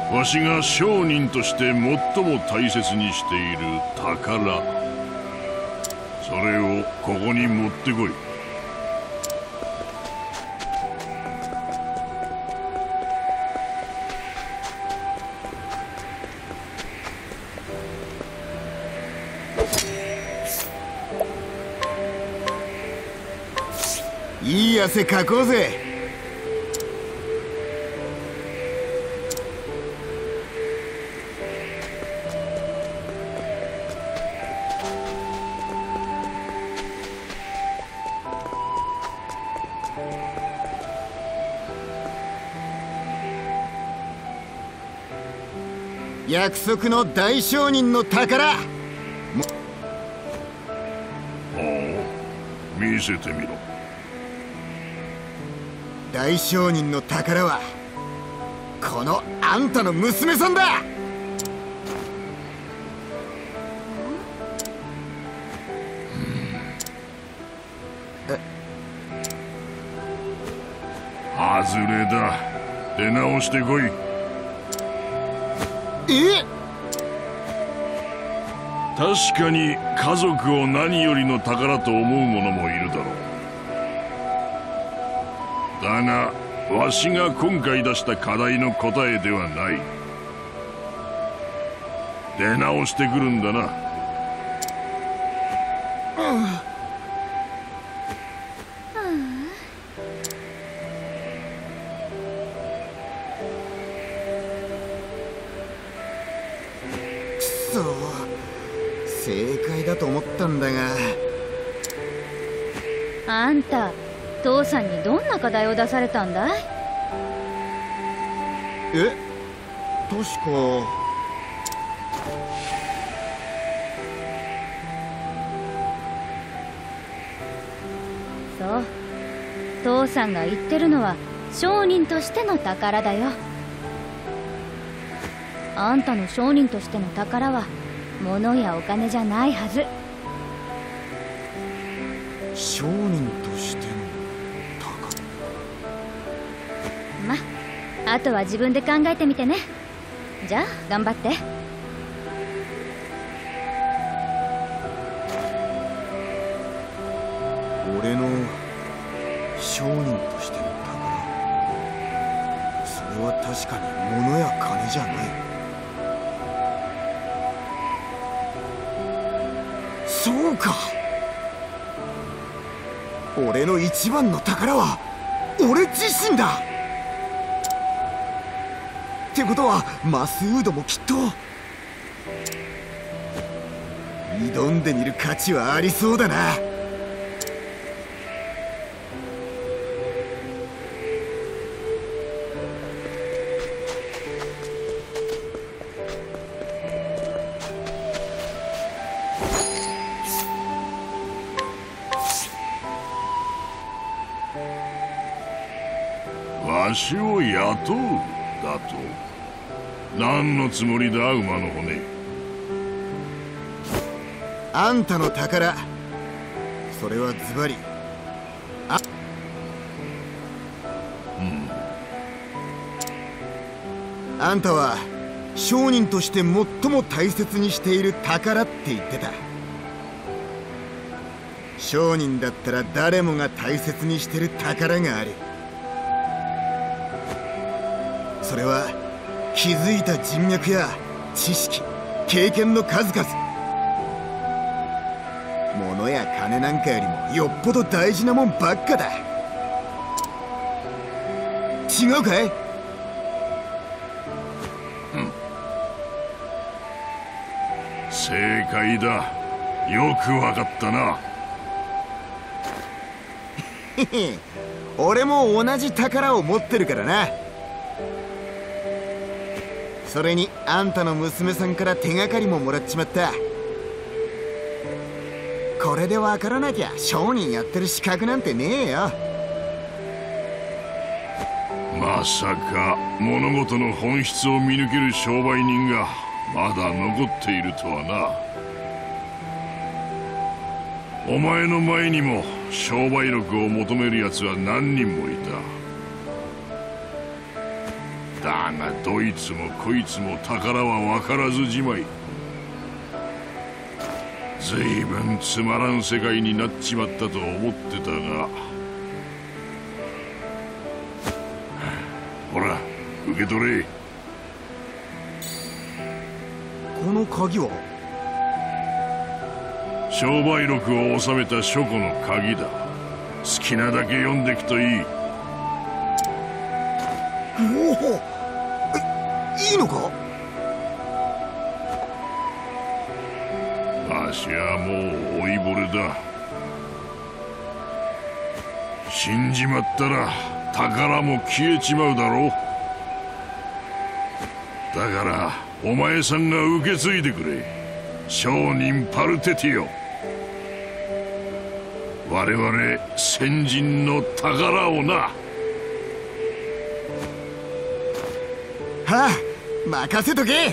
わしが商人として最も大切にしている宝、それをここに持ってこい。 いい汗かこうぜ。約束の大商人の宝。 見せてみろ。 大商人の宝はこのあんたの娘さんだ。 外れだ。出直してこい。 え？ 確かに家族を何よりの宝と思う者もいるだろう。だがわしが今回出した課題の答えではない。出直してくるんだな。 正解だと思ったんだが。 あんた父さんにどんな課題を出されたんだい？ え、確かそう、父さんが言ってるのは商人としての宝だよ。あんたの商人としての宝は物やお金じゃないはず。 商人としての宝。 あとは自分で考えてみてね。じゃあ頑張って。 俺の商人としての宝、それは確かに物や金じゃない。そうか、俺の一番の宝は俺自身だ。ってことはマスウードもきっと挑んでみる価値はありそうだな。 わしを雇うだと？何のつもりだ、馬の骨。 あんたの宝、それはズバリあんたは商人として最も大切にしている宝って言ってた。商人だったら誰もが大切にしてる宝がある。それは築いた人脈や知識、経験の数々。物や金なんかよりもよっぽど大事なもんばっかだ。違うかい？ 正解だ。よくわかったな。 俺も同じ宝を持ってるからな。それにあんたの娘さんから手がかりももらっちまった。これで分からなきゃ商人やってる資格なんてねえよ。 まさか物事の本質を見抜ける商売人がまだ残っているとはな。お前の前にも商売録を求める奴は何人もいた。だだがどいつもこいつも宝は分からずじまい。ずいぶんつまらん世界になっちまったと思ってたが、ほら受け取れ。 この鍵は商売録を収めた書庫の鍵だ。好きなだけ読んでくといい。 おお、いいのか？ わしはもう老いぼれだ。死んじまったら宝も消えちまうだろう。だからお前さんが受け継いでくれ、商人パルテティオ。我々先人の宝をな。 はあ、任せとけ。